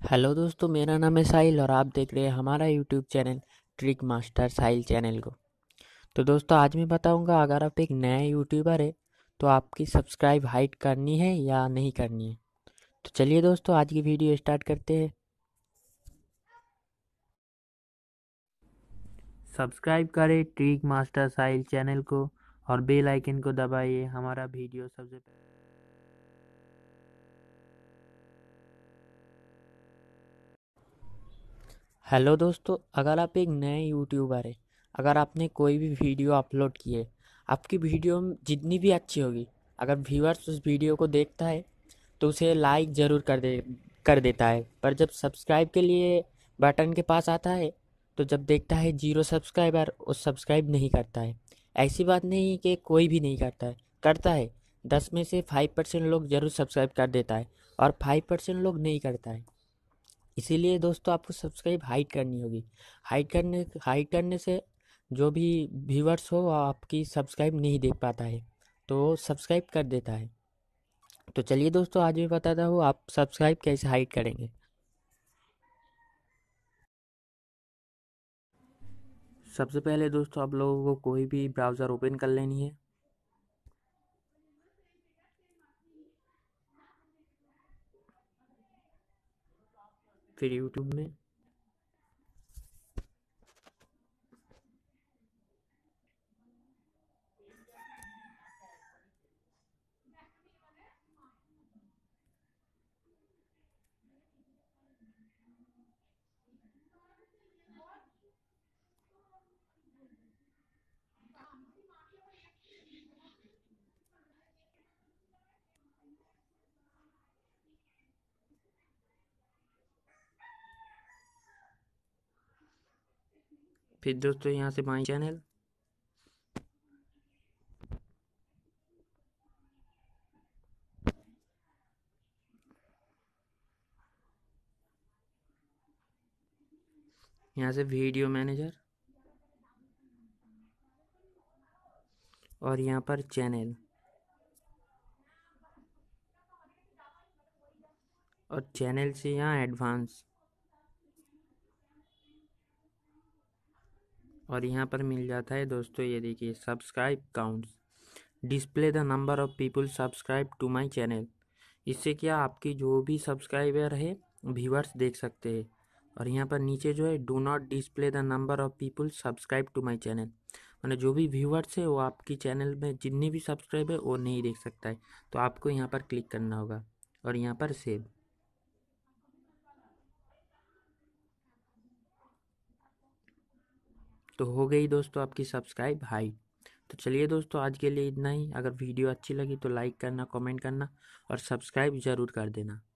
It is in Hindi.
हेलो दोस्तों, मेरा नाम है साहिल और आप देख रहे हैं हमारा YouTube channel trick master Sahil channel को। तो दोस्तों, आज मैं बताऊंगा अगर आप एक नए यूट्यूबर है तो आपकी सब्सक्राइब हाइड करनी है या नहीं करनी है। तो चलिए दोस्तों, आज की वीडियो स्टार्ट करते हैं। सब्सक्राइब करें ट्रिक मास्टर साहिल चैनल को और बेल आइकन को दबाइए हमारा वीडियो सबसे पहले। हेलो दोस्तों, अगर आप एक नए यूट्यूबर है, अगर आपने कोई भी वीडियो अपलोड की है, आपकी वीडियो जितनी भी अच्छी होगी, अगर व्यूअर्स उस वीडियो को देखता है तो उसे लाइक ज़रूर कर देता है। पर जब सब्सक्राइब के लिए बटन के पास आता है तो जब देखता है 0 सब्सक्राइबर, उस सब्सक्राइब नहीं करता है। ऐसी बात नहीं कि कोई भी नहीं करता है, करता है। 10 में से 5% लोग ज़रूर सब्सक्राइब कर देता है और 5% लोग नहीं करता है। इसीलिए दोस्तों, आपको सब्सक्राइब हाइड करनी होगी। हाइड करने से जो भी व्यूअर्स हो वो आपकी सब्सक्राइब नहीं देख पाता है, तो सब्सक्राइब कर देता है। तो चलिए दोस्तों, आज मैं बताता हूँ आप सब्सक्राइब कैसे हाइड करेंगे। सबसे पहले दोस्तों, आप लोगों को कोई भी ब्राउज़र ओपन कर लेनी है। फिर यूट्यूब में फिर दोस्तों यहाँ से माई चैनल, यहाँ से वीडियो मैनेजर और यहाँ पर चैनल और चैनल से यहाँ एडवांस और यहाँ पर मिल जाता है दोस्तों, ये देखिए subscribe counts, display the number of people subscribe to my channel. इससे क्या आपकी जो भी सब्सक्राइबर है व्यूअर्स देख सकते हैं। और यहाँ पर नीचे जो है do not display the number of people subscribe to my channel, मैंने जो भी व्यूअर्स है वो आपकी चैनल में जितनी भी सब्सक्राइब है वो नहीं देख सकता है। तो आपको यहाँ पर क्लिक करना होगा और यहाँ पर सेव। तो हो गई दोस्तों आपकी सब्सक्राइब हाइड। तो चलिए दोस्तों, आज के लिए इतना ही। अगर वीडियो अच्छी लगी तो लाइक करना, कमेंट करना और सब्सक्राइब ज़रूर कर देना।